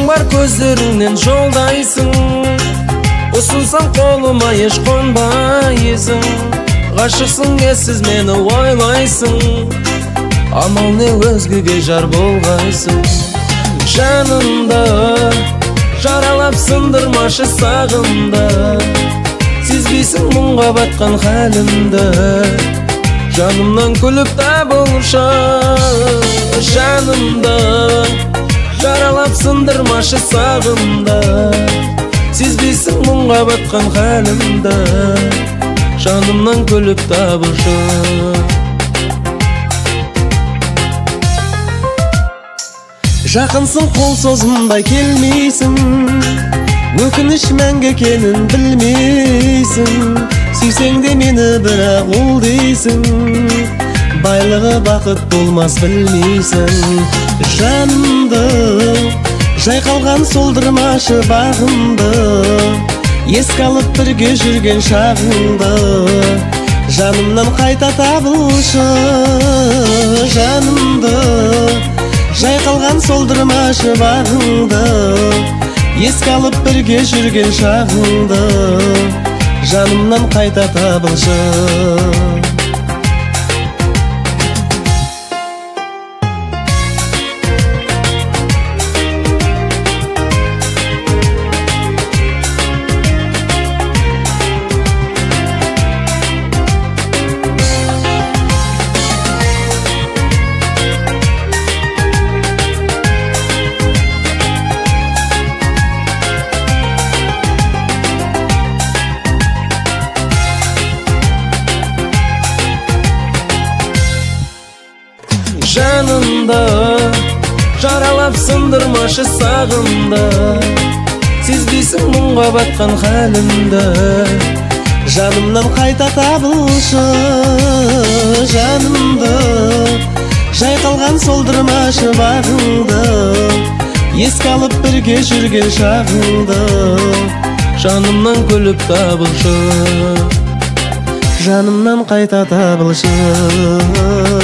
Nurun var gözlerinden жолдайсың. Ұсынсаң қолыма еш қонбайсың. Ғашықсың ессіз мені ойлайсың. Амал не өзгеге жар болғайсың. Жанымда жаралап сындырмашы сағымда. Сезбейсің мұңға батқан халімді. Жанымнан күліп табылшы. Жанымда жаралап сындырмашы сағымда. Сезбейсің мұңға батқан халімді. Жанымнан күліп табылшы. Жақынсың қол созымдай келмейсің. Өкініш мәңгі екенін білмейсің. Сүйсең де мені бірақ ол дейсің. Байлығы бақыт болмас білмейсің. Жанымды жайқалған солдырмашы бағымды. Еске алып бірге жүрген шағыңды. Жанымнан қайта табылшы. Жанымды жайқалған солдырмашы бағыңды. Еске алып бірге жүрген шағыңды. Жанымнан қайта табылшы. Жанымда жаралап сындырмашы сағымда. Сезбейсің мұңға батқан халімді. Жанымнан қайта табылшы. Жанымды жайқалған солдырмашы бағыңды. Еске алып бірге жүрген шағыңды. Жанымнан күліп табылшы. Жанымнан қайта табылшы.